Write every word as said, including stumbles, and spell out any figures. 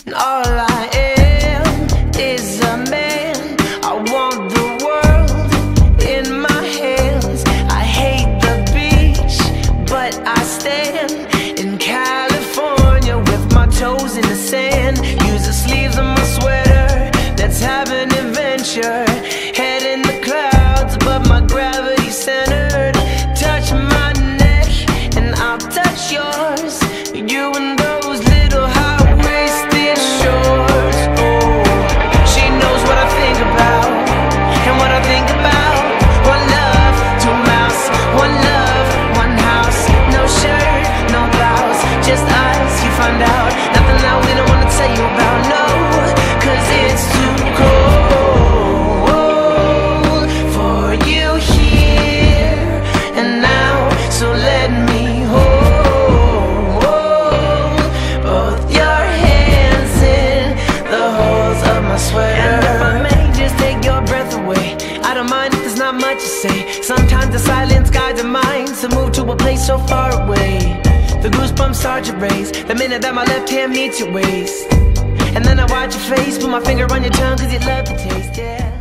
And all I am is a man. I want the world in my hands. I hate the beach, but I stand in California with my toes in the sand. Use the sleeves of my sweater, let's have an adventure. Head in the clouds, but my gravity centered. Touch my neck and I'll touch yours. You and those little high-waisted shorts. Oh, she knows what I think about, and what I think about. One love, two mouths. One love, one house. No shirt, no blouse, just us. You find out nothing that we don't wanna tell you about. No, cause it's too cold for you here and now. So let me hold both your hands in the holes of my sweater. And if I may just take your breath away, I don't mind if there's not much to say. Sometimes the silence guides our minds to move to a place so far away. The goosebumps start to raise the minute that my left hand meets your waist. And then I watch your face, put my finger on your tongue, cause you love the taste, yeah.